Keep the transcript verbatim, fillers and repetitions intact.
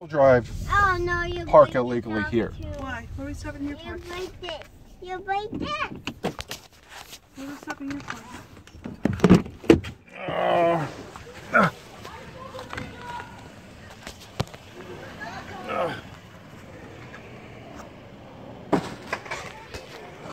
Drive Oh no, you park illegally here. Why? What are we stopping here for? You break this. You break this. What are we stopping here for?